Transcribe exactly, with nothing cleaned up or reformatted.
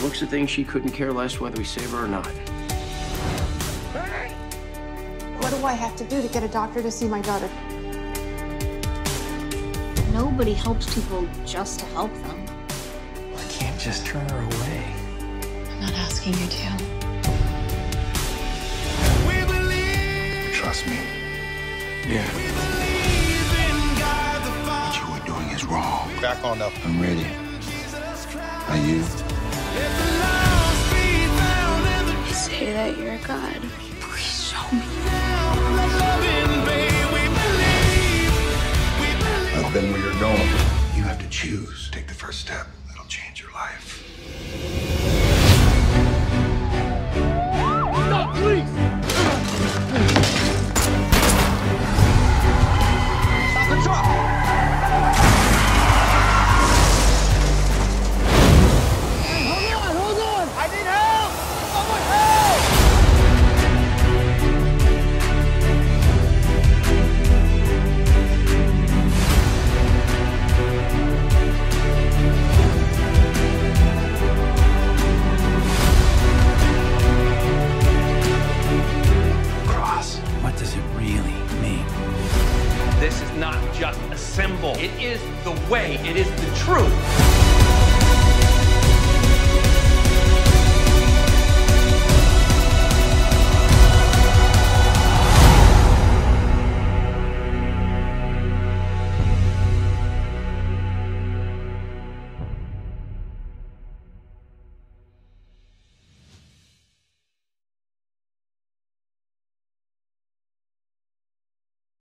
looks of things, she couldn't care less whether we save her or not. What do I have to do to get a doctor to see my daughter? Nobody helps people just to help them. I can't just turn her away. I'm not asking you to. Trust me. Yeah. What you were doing is wrong. Back on up. I'm ready. Are you? You say that you're a god. Please show me. I've been where you're going. You have to choose. Take the first step. It'll change your life. Stop, please! Stop the truck! Hold on, hold on! I need help! Someone help! Cross. What does it really mean? This is not just a symbol. It is the way. It is the truth.